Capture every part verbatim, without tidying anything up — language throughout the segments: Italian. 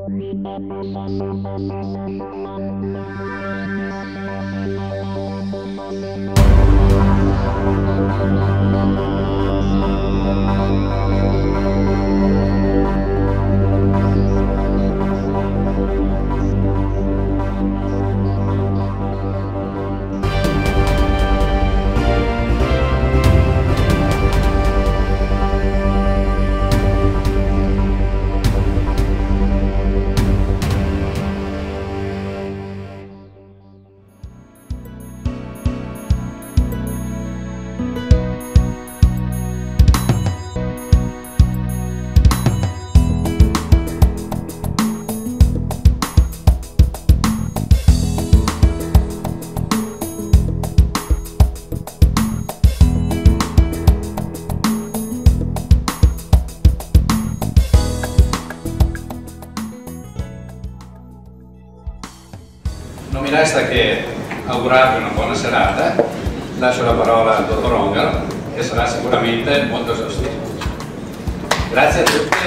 Non mi resta che augurarvi una buona serata, lascio la parola al dottor Ongaro che sarà sicuramente molto esaustivo. Grazie a tutti.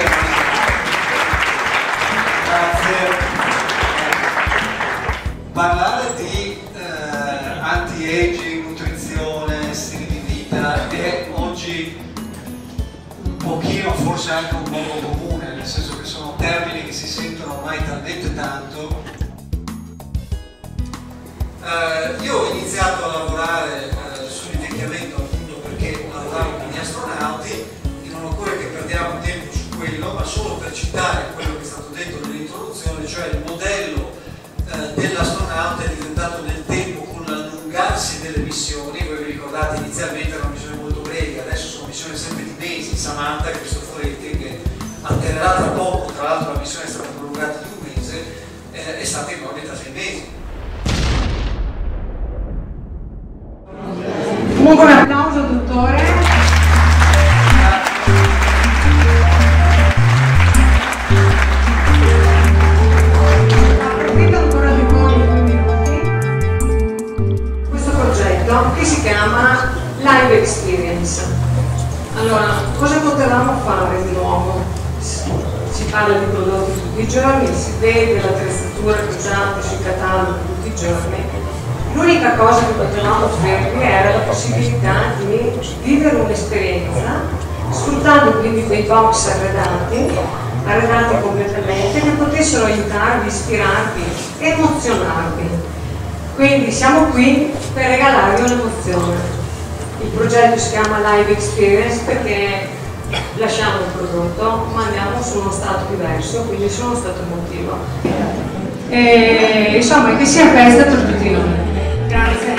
Grazie. Parlare di eh, anti-aging, nutrizione, stile di vita è oggi un pochino, forse anche un po' comune, nel senso che sono termini che si sentono ormai talmente tanto. Uh, io ho iniziato a lavorare uh, sull'invecchiamento appunto perché lavoravo con gli astronauti e non occorre che perdiamo tempo su quello, ma solo per citare quello che è stato detto nell'introduzione, cioè il modello uh, dell'astronauta è diventato nel tempo con l'allungarsi delle missioni. Voi vi ricordate inizialmente erano missioni molto brevi, adesso sono missioni sempre di mesi. Samantha, Cristoforetti, che atterrerà tra poco, tra l'altro la missione è stata prolungata di un mese, eh, è stata in orbita sei mesi. Comunque un applauso, dottore. Approfitto ancora di voi due minuti. Questo progetto che si chiama Live Experience. Allora, cosa potevamo fare di nuovo? Si parla di prodotti tutti i giorni, si vede l'attrezzatura che usate sui cataloghi tutti i giorni. L'unica cosa che potevamo offrirvi era la possibilità di vivere un'esperienza sfruttando quindi dei box arredati, arredati completamente, che potessero aiutarvi, ispirarvi e emozionarvi. Quindi siamo qui per regalarvi un'emozione. Il progetto si chiama Live Experience perché lasciamo il prodotto ma andiamo su uno stato diverso, quindi su uno stato emotivo. E, insomma, che sia festa per tutti noi. Grazie.